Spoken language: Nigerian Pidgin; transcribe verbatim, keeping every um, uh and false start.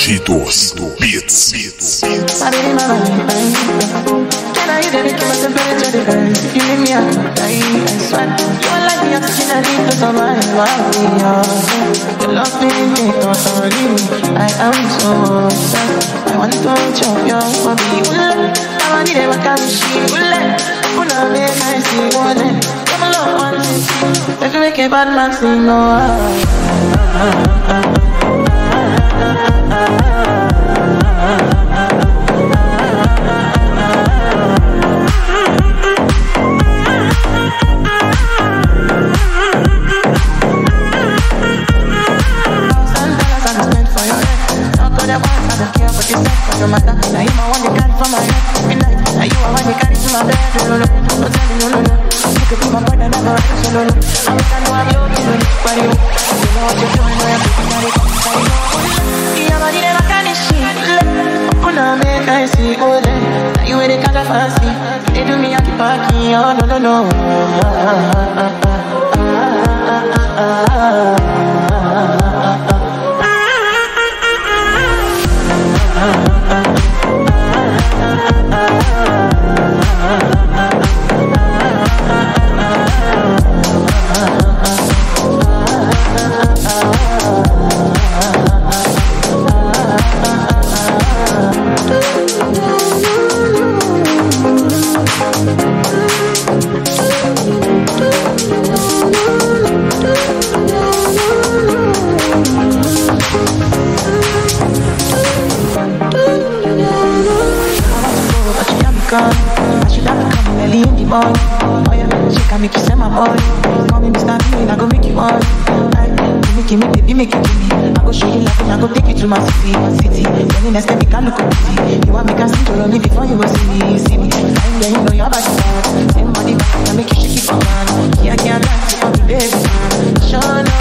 Kitos Beats. My baby, my Valentine. Can I get it? Give us a better difference. If you leave me, I could die. I swear. You are like the oxygen I need to survive. You love me, take not to leave me. I am so obsessed. I want to chop your body. I want it, what can she will let? When I make I see one, come along, one thing. If you make a bad man sing, no. No matter, now you my one to carry from my head every night. Now you are one to carry to my bed. No, no, no, no, tell me no, no, no. You could be my partner, never ride solo. No, I'm a fan, no, I'm your kid, but you, you know what you're doing, no, I'm looking at it. Yeah, but you never can shit. Oh, no, make I see, oh, then. Now you ain't the kind of fancy. They do me, I keep parking, oh, no, no, no. I should have come in early in the morning. Oh yeah, she can make you say my boy. Call me Mister Bean, I go make you on. Give me, give me, baby, make you give me. I go show you love and I go take you to my city, city. Then the next time we can look up city. You want me can sing to me before you go see me, see me. I'm there, you know your body bad. Same body back, I make you shake it for man. Yeah, I can't dance for me, baby. Show no.